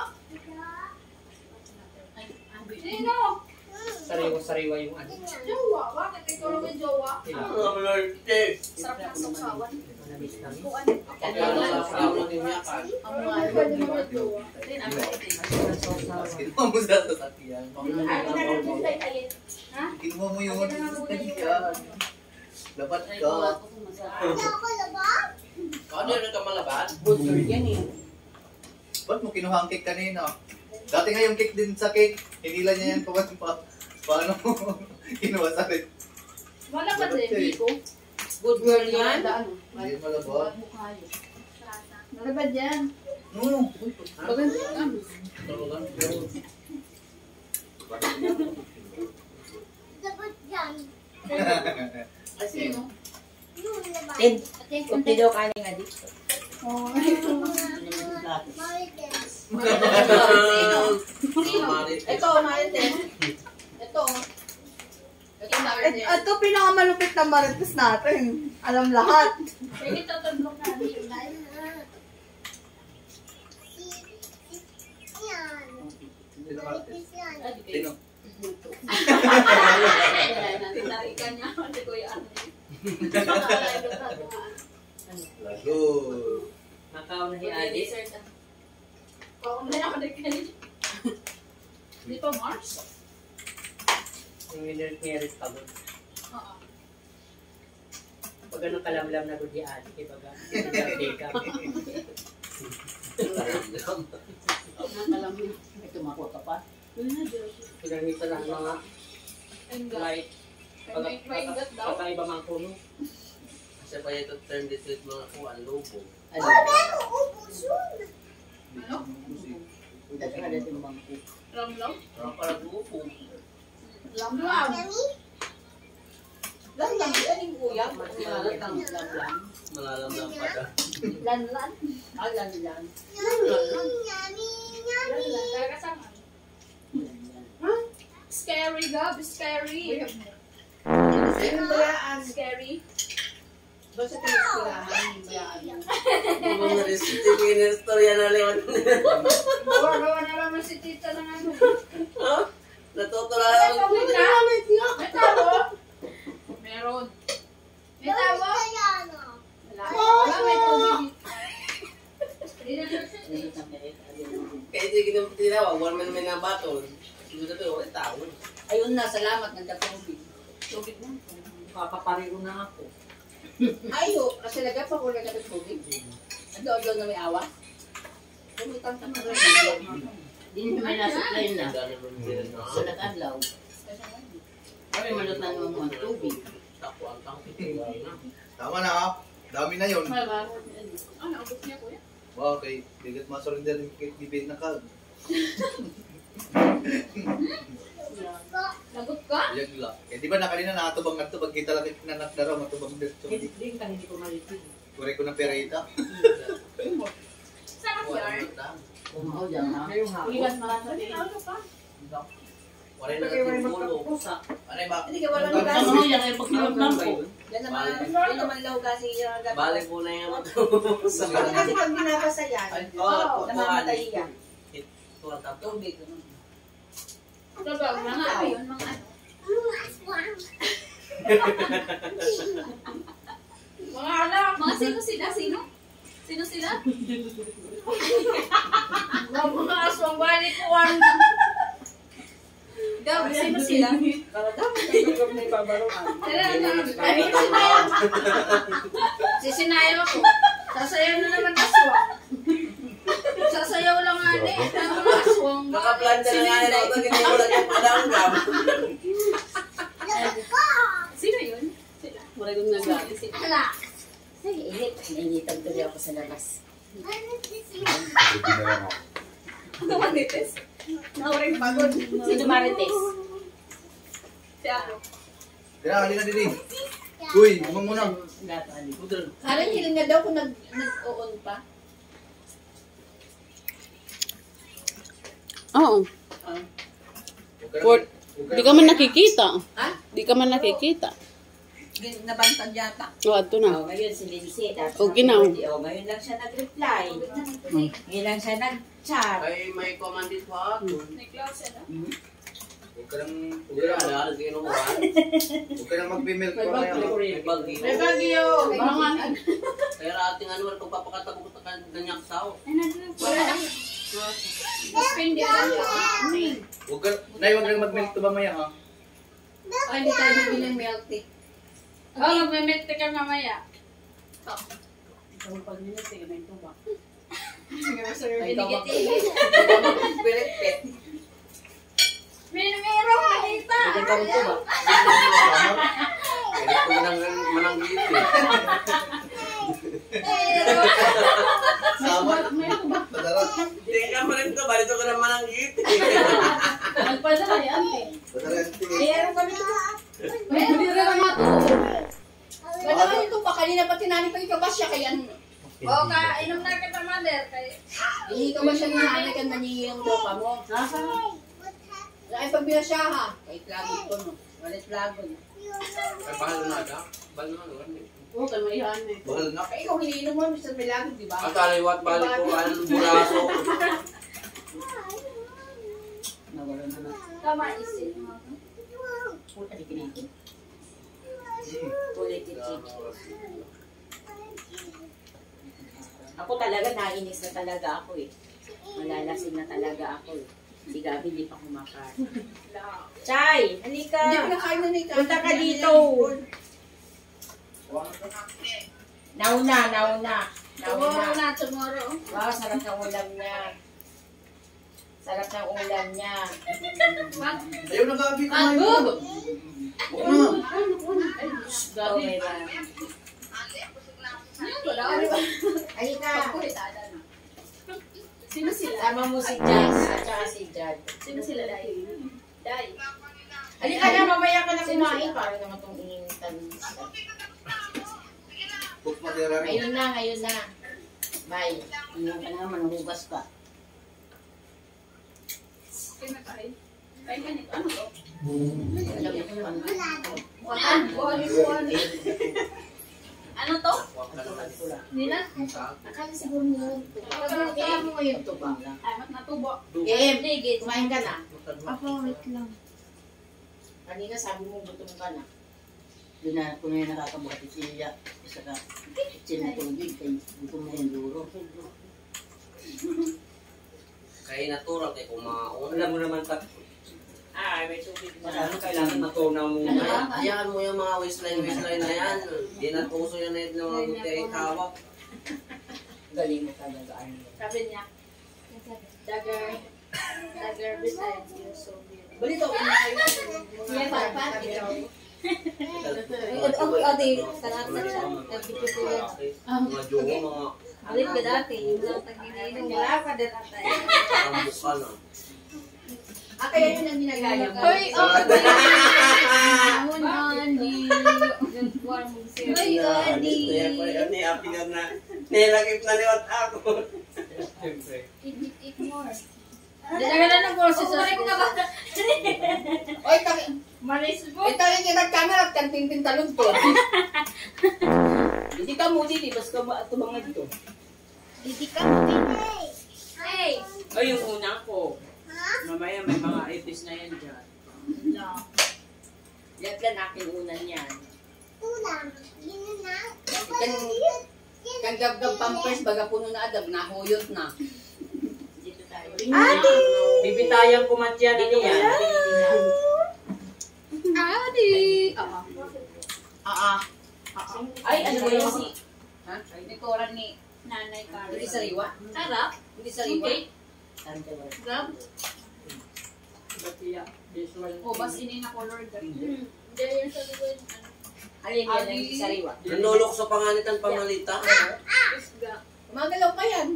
Sino? Sariwa-sariwa yung ano. Jowa. Bakit ikaw lang may jowa? Ang larte. Sarap ng sausawan. Namis-namis. Kaya sa mo din niya ka. Ang mga jowa. Kinuha mo sa sasakyan. Ha? Kinuha mo yung sasakyan. Dapat ka. Ano yun ka malaban? Budol yan eh. Ba't mo kinuha ang cake kanina? Dati nga yung cake din sa cake. Hinila niya yan paano mo kinuha sa rin. Wala ka din, Biko. Good girl yan. Hindi malabot. Malabad yan. No. Maganda. Sino? Tin, kunti daw kanin nga dito. Ito, Marites. Ito. Ito, Marites. Ito pinakamalupit na marites natin. Alam lahat. Sige, tatanong namin. Sino? Tinarikan niya. Hindi ko yan. Lago. Makaw na si Adi. Kung na ako nagkalit. Dito, Mars? Yung merit pa mo. Oo. Pag ano kalamlam na gudi Adi, kaya baga, nagkakay ka. Nakalam mo. May tumakot ka pa. Diyos. Pinamita lang mga light. May ingat daw. Pagkaiba mang puno. Kasi pa ito term dito yung mga kuwan, lobo. Ano? Ano? Dati nga dati yung bangko. Lamlam? Parang parang lobo. Lamlam. Lang, yan yung kuya. Malalang lamlam. Malalamlam pa daw. Lanlan. Alanlan. Kagasangan. Scary, Gab. Scary. Bayaan. Scary. Basta tinitirahan. Bayaan. Kung na-receive yung istorya na lewan. Gawa na naman si tita ng ano. Natutula May lang. tawag na? May tawag? Meron. May tawag? Wala. Wala, may tubig. Hindi na Kaya hindi ginamit tinawag, one man may nabaton. Susunod ito, wala tao. Ayun na, salamat. Nagkatubig. Tubig na. Papapariho na ako. Ayo, kasi lagay pa ko lagay ng tubig. Ando na may awa. Pumitang ka na rin. Hindi nyo may nasupply na. Ang dami mo nila na. Sa nag-adlaw. Kami malot na naman mga tubig. Tako ang tangkit. Tama na ha. Dami na yun. Malabaro. Ano, abot niya kuya? Okay. Bigat masurrender yung cake ni Ben na kag. Lagot ka? Yan lang. Eh di ba nakalina nakatubang na ito. Pag kita lang nanak na raw matubang dito. Hindi ka hindi ko malitin. Kure ko ng perita. Sarap yan. Kumaw dyan ha. Ilan mga sabi? Ano ka? Wala na natin pulo. Ano ba? Hindi ka walang Ano hugasin. yan ay pagkilamdam ko. Yan naman lang hugasin yung agad. Balik po na yung matusa. Kasi pag binabasa yan, namamatay yan. Ito ang tapos. Tubig. Sabag, mga ano yun, mga ano. Mga alam. Mga sino sila? Sino? Sino sila? Mga aswang balikuan. Gab, sino sila? Sisinayaw ako. Sasayaw na naman aswang. Sasayaw lang nga eh. Ang mga aswang. Nakaplanta na nga nila ito. Hindi mo lang yung padanggam. Sino yun? Sila. Wala kong nagalit. Hala. Ay, init. Nainitan tuloy ako sa labas. Pwede na lang ako. Ano manitis? Nauring pagod. Sino Marites? Si ako. Tira, halika din. Uy, umang muna. Parang hiling na daw kung nag-on pa. Oo. Di ka man nakikita. Ha? Di ka man nakikita. Nabantad yata. O, ato na. Ngayon si Lindsay. Okay na. Ngayon lang siya nag-reply. Ngayon lang siya nag-chat. Ay, may commandit pa ako. Nag-cloud siya na. Huwag ka lang, Hindi na, alas kinukuhan. huwag ka lang mag-female pa kaya. May bagyo. May bagyo. Bahangan. Kaya ating ano, pagpapakatakot ka ganyak tao. Wala lang. Spend din lang siya. Huwag ka, Nay, huwag lang mag-milk to mamaya ha. Ay, hindi tayo bibili ng milk tea. Oh, magme-meet ka mamaya. Ikaw pag ninati, may tuba. Binigit-igit. Pilit-pit. Merong malita. Bigyan ka rin po ba? Kaya ko nang mananggit eh. Sama. Padara. Hindi ka pa rin ito, balito ko nang mananggit eh. Nagpadala yan eh. Padara yung tingin. Meron kami ito. Hindi rin ang matuto. Ganda ka ito pa. Kanina pa tinani pa ikabas siya. Kaya O, inom na kita, mother. hindi ka ba siya nanay ka nanihiyang dopa mo? Ay, pabila siya ha. Kahit lagot ko no. Walit lagot. Ay, bahal na ata. Bahal na ano. Oo, kamayahan eh. Bahal na. Kaya ikaw hiniinom mo, Mr. Milagot, di ba? Ang taliwat balik ko, anong buraso. Nawala na na. Tama isin. Puta di kinito. Ako talaga, nainis na talaga ako eh. Malalasing na talaga ako eh. Si Gabi hindi pa kumakain. Chay, halika. Hindi ko nakain na ni Punta ka dito. Nauna. Tomorrow. Wow, sarap ng ulam niya. Sarap ng ulam niya. Ayaw na Gabi. Agog! Huwag na. Okay ba? Halika. Sino sila? Sama mo si Jazz at saka si Jad. Sino sila, Day? Day. Halika na, mamaya ka na kumain. Para naman itong initan. Huwag matira rin. Ngayon na. Bye. Iyan ka naman, hugas ka. Kinakain. Kain ka nito. Ano to? Alam mo kung ano. Ano to? Nila? Akala siguro nila. Kaya mo ngayon to ba? Ay, mat natubo. Game. Digit. Kumain ka na. Ako, wait lang. Kanina sabi mo gutom ka na. Doon na kung may nakakabuhat siya. Isa ka. Itsin na tubig. Kaya gutom na yung duro. Kaya natural kay kumaon. Alam mo naman pag May tubig ano kailangan matunaw mo Ano? na. Hayaan mo yung mga waistline na yan. Di na puso yan na yung mga buti ay hawak. Galing mo talaga. Sabi niya. Dagger besides you, so beautiful. Balito ko na kayo. Yan, pat. Ate, sarap na siya. Mga jogo, mga Alit ka dati. Yung lang tagininom. Wala pa din atay. kambuka na. Kaya yun ang ginagaya mo. Hoy, Andi. Hoy, Andi. Ni api na nilagip na liwat ako. Eat more. Hindi na gano'n ang boses. Kumari ko ka ba? Oy, taki. Malis mo. Ito yung kinag-camera at kantintin talon to. Hindi ka mo dito, basta ka mga dito. Hindi ka mo din. Hey! Ay, yung una ko. Mamaya may mga ipis na yan dyan. Yan lang aking unan yan. Kan gab-gab pampers, baga puno na adab, nahuyot na. Dito tayo. Bibitayan ko matyan na niya. Adi! Ay, ano ba yung si... Ha? Nikoran ni Nanay Carla. Hindi sariwa? Sarap. Hindi sariwa? Grab. O, bas ini na color ka. Hindi yan sa likod. Alin yan ang sariwa? Nanulok sa panganitan pamalita. Isga. Magalaw pa yan.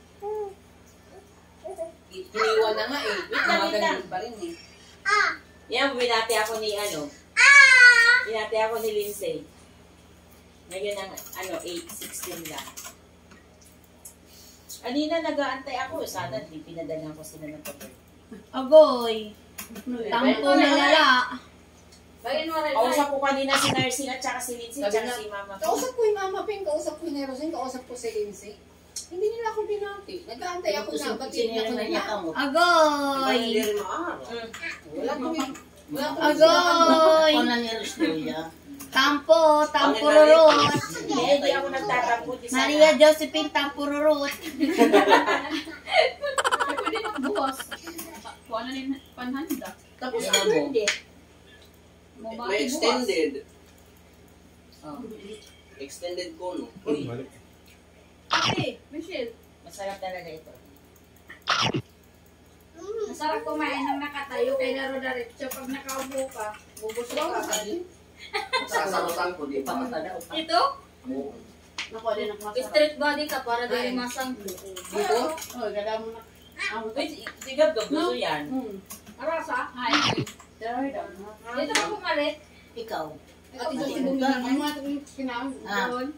Iniwan na nga eh. Magalaw pa rin eh. Yan, binati ako ni ano. Binati ako ni Lindsay. Ngayon ang 8:16 lang. Kanina nag-aantay ako. Sana hindi pinadalan ko sila ng papel. Agoy. Tampo na lala. Bagay mo rin. Kausap ko kanina si Nursing at saka si Lindsay at saka si Mama. Kausap ko yung Mama Ping, kausap ko yung Rosin, kausap ko si Lindsay. Hindi nila ako binati. Nag-aantay ako na. Batiin ako nila. Ay, Agoy. hindi rin maaaraw. Wala ko Agoy! Tampo, tampururut. Hindi ako nagtatampo. Maria Josephine Tampururut. Pwede magbuwas. Kuha na rin panhanda. Tapos ang birthday. May extended. Extended ko, no? Uy. Hey, Michelle. Masarap talaga ito. Masarap kumain ng nakatayo kay Laro Daretso. Pag nakaupo ka, bubusok ka. Sasarutan ko, di ba? Ito? Oo. Street body ka para dahil masang. Dito? Oh, gala mo na. Wait, sigab ka gusto yan. Arasa? Ay. Dito ka pumalit. Ikaw. At ito si Bumi na mga kinaon. Ah.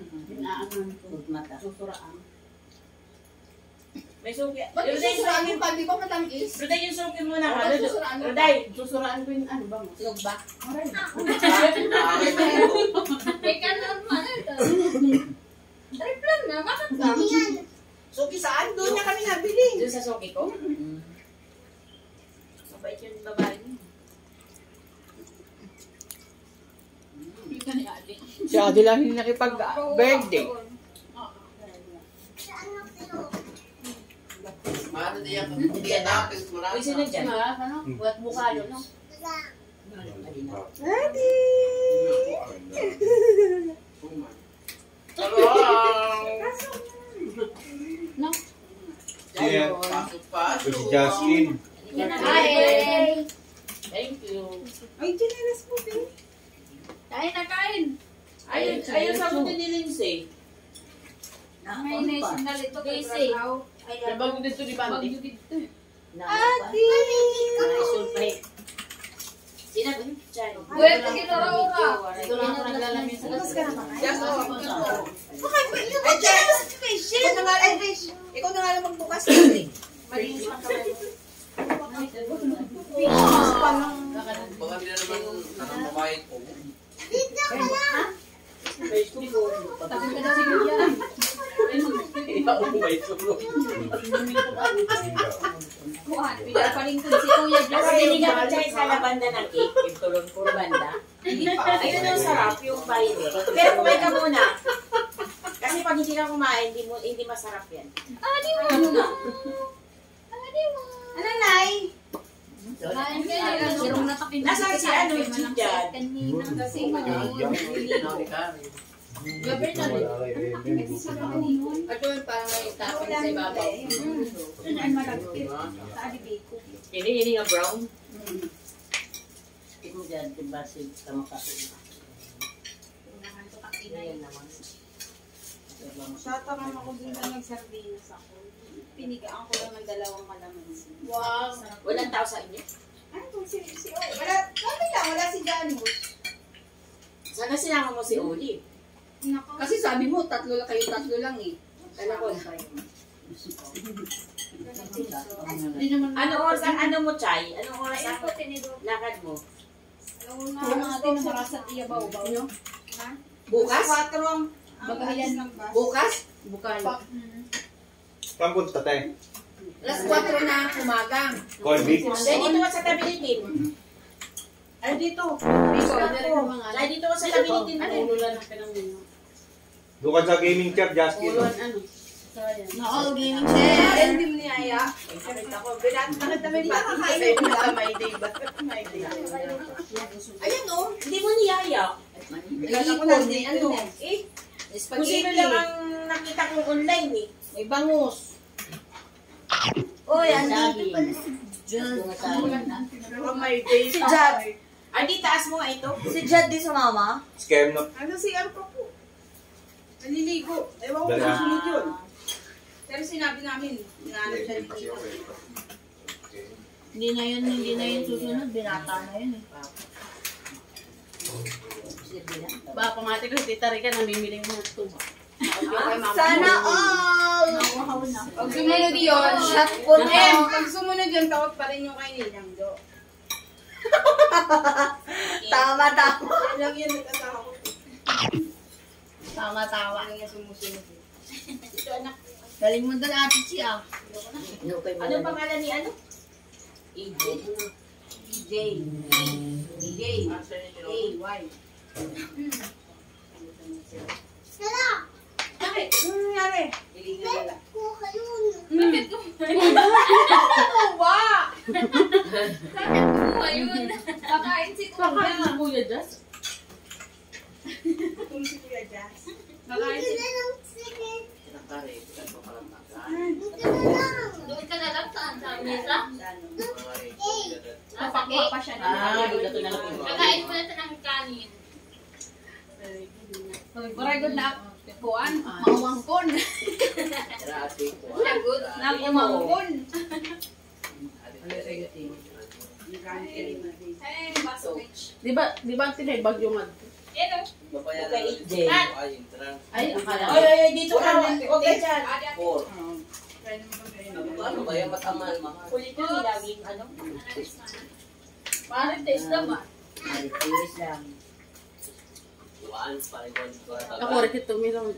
May suki. Ba't susuraan yung pag di ba matamis? Ruday yung suki mo na. Ba't susuraan mo? Ruday. Susuraan ko yung ano ba mo? Silog ba? Ika normal. Trip lang na. Bakit ka? Suki saan? Doon niya kami nabili. Doon sa suki ko? Mabait yung babae niya. Si Ate lang hindi nakipag-birthday. Mahal na yan. Hindi yan natin. Uy, sino dyan? Buat bukalo, no? No. Yeah. Pasok-pasok. Si Justin. Kain. Thank you. Ay, chinelas mo, Ping. Kain na kain. Ayun sa buti ni Lindsay. May national ito kay Branaw. Nabago dito ni Bandi. Ate! Sino ba? Chay. Buwet na ginora-ora. Ito lang ako naglalamin sa Tapos ka naman. Just ako. Okay, but yun. Ay, chinelas mo, Fish. Ikaw na nga lang magbukas. Malinis pa kami. Baka nila naman anong babayad ko. Tapos ka na si Julia. Kuhan. Pinapalingkod si Kuya Tapos Jess. dinigan ko Chay sa labanda ng cake. Yung tulon-puro banda. Ayun yung sarap, yung baile. Pero kumain ka muna. Kasi pag hindi ka kumain, hindi masarap yan. Ano Nay? Kain kayo. Sirong natapin. Nasaan si ano, Gijan? Kanina kasi. Gabi na rin. Ito yung parang may topping sa ibabaw. Ay, malagkit. Sa alibiko. Ini nga brown. Ikaw dyan, diba si Kamakasi? Sa tamang ako din na nagsardinas ako. Pinigaan ko lang ng 2 kalamansi. Wow. Walang tao sa inyo? Ay, kung si wala, kami lang, wala si Janus. Sana sinama mo si Oli. Kasi sabi mo, tatlo lang eh. Kala ko na. Anong oras ang ano mo, Chay? Anong oras ang lakad mo? Bukas? Bukas? Bukas. Saan punta tayo? Alas 4 na umaga. Colby? Chay, dito ka sa tabi ni Tim. Ay, dito. Chay, dito ka sa tabi ni Tim. Doon ka sa gaming chat, Justin. Na-all gaming chair. Hindi mo niyaya. Nakita ko. Nakita mo yung pati. May day ba? May day. Ayan o. Hindi mo niyaya. Kala ko lang din ano. Eh, kung sino lang ang nakita kong online eh. May bangus. Oy, andito pala si Jad. May day. Si Jad. Andi, taas mo nga ito. Si Jad di sumama. Scam na. Ano si Arpa po? Naliligo. Ewan ko Dala. kung sunod yun. Pero sinabi namin, inaanap siya dito. Hindi na yun susunod. Binata na yun eh. Ba, pamati ko si Tita Rica nang bimiling mo ito. Sana all! Pag sumunod yun, Shot po na. pag sumunod yun, tawag pa rin yung kay Nilang Do. Tama. Yan lang yun, nagkasama ko. Tama. Ano yung sumusunod yun. Ito anak. Galing mo doon ate Chi ah. Anong pangalan ni ano? EJ. EJ. EJ. A-Y. Bakit? Ano nangyari? Bakit ko? Wow! Ayun. Kakain si Kuya. Kakain si Kuya Jazz. Kung si Kuya Jazz. Kakain si Doon ka na lang sa mesa. Napakuha pa siya na. Kakain mo na ito ng kanin. Very good na. Kuan, maumangkon. Good. Umangkon. Di ba ang tinay bagyo man? Okay, EJ. Ay, akala. Ay, dito ka. Okay, dyan. Ano ba yung matamal, mahal? Kulit yung laging ano? Marites na ba? Marites lang. Ako rin ito, mayroon.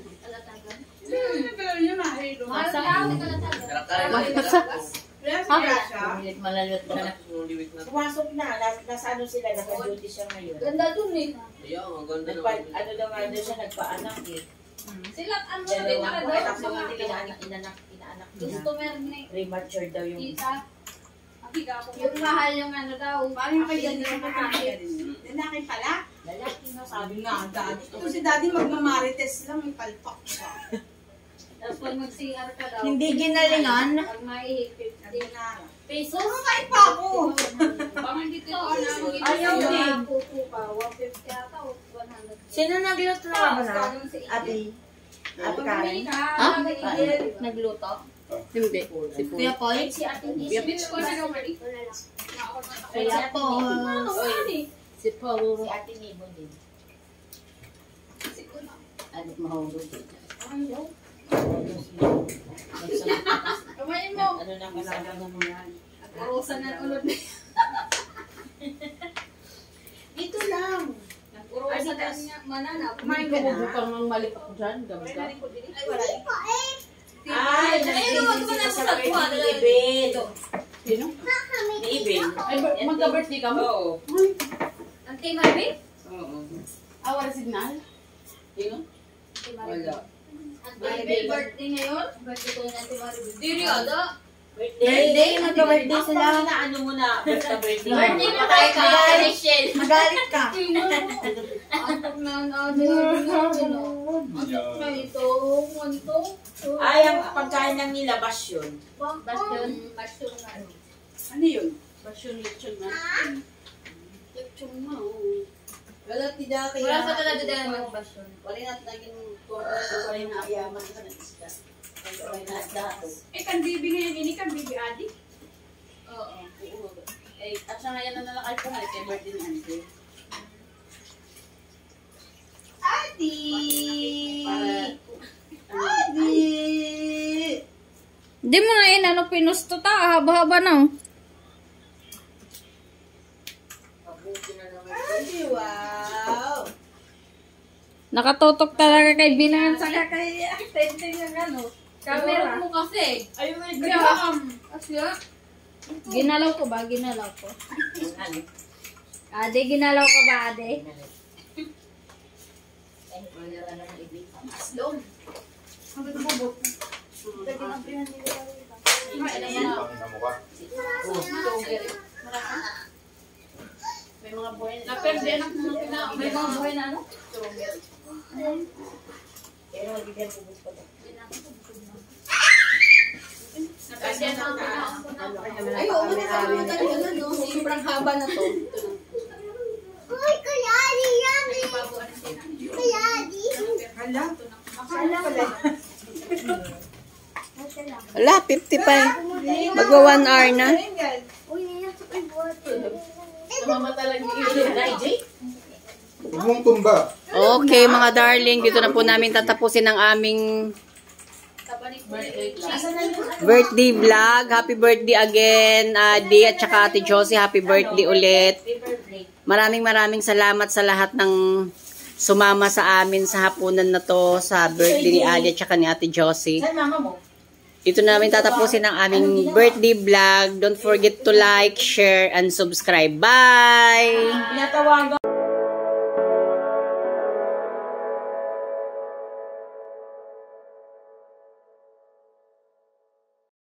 Malalot ka na. Pumasok na. Nasa ano sila. Naka-duty siya ngayon. Ganda dun eh. Ano daw nga doon siya nagpaanak eh. Sila, ano na Dalawa. pinaka daw Tapos sa mga inaanak customer ni premature daw yung Tita. Yung mahal yung ano daw. Parang kay Daddy yung kakakit. Lalaki pala? lalaki na sabi Sabi nga, Daddy. Ito si Daddy magmamarites lang, may palpak siya. Tapos pag mag-CR ka daw. Hindi ginalingan. Pag may 50 pesos. Kahit pa ako. Baka hindi ko ano. Ayaw din. Pupo pa, 150 ata o 100. Sino nagluto na ba na? Ate. Ate Karen. Ha? Nagluto? Hindi. Si Kuya Poy? si Ate Nis. Kuya Poy. Si Paul. Si Ate Nibo din. Ano mahulog din. Kamayin mo. Ano na kasama mo yan? Urusan ng ulod na. Dito lang. Urusan ng manana. Kumain ka na. Bukang ang mali pa ko dyan. Gabi ka. Ay, wala. Ay, huwag mo na sa sa birthday kuha, ni dala- Ibin. Sino? Ni Ibin. Ay, magka-birthday ka mo? Oo. Auntie Marvin? Oo. Wala signal? Sino? Wala. Auntie birthday ngayon? Birthday ko yung Auntie Marvin. Diri ada. Birthday, magka-birthday sila. Na ano mo na, birthday. Birthday mo tayo ka, Michelle. Magalit ka. Antok na Auntie Marvin. Antok na ito. Antok. Ay, ang pagkain ng nila, basyon. Bastion. Bastion na ano. Ano yun? Lechon na. Lechon na. Wala tidak kaya. Wala sa talaga dahil mag-bastion. Wala natin naging wala na ayaman ka ng isda. Wala na dato. Eh, kan bibi ngayon ini, kan bibi adi. Oo. Eh, at siya ngayon na nalakay ko na. Kay birthday ni Auntie. Adi! Para, Adi! Di mo na ano pinusto ta. Haba-haba na. Wow! Nakatutok talaga kay Binangan sa kay Tente ng ano. Camera mo kasi. Ayun nga, Asya. Ginalaw ko ba? Ginalaw ko. Ano? Ade, ginalaw ko ba, Ade? Ay, wala ka naman ibig. Aslong. May mga buhay na. Naperde anak mo ng kina. May mga buhay na ano? Pero magiging bubus ko to. Naperde anak mo ng Ay, oo, nasabi mo talaga na, no? Sobrang haba na to. Wala, 50 pa. Magwa 1 hour na. namamata lang ni AJ? Huwag mong tumba. Okay, mga darling, dito na po namin tatapusin ang aming birthday vlog. Happy birthday again, Adi at saka Ate Josie. Happy birthday ulit. Maraming salamat sa lahat ng sumama sa amin sa hapunan na to, sa birthday ni Adi at saka ni Ate Josie. Saan mama mo? Dito na namin tatapusin ang aming birthday vlog. Don't forget to like, share, and subscribe. Bye! Pinatawagan.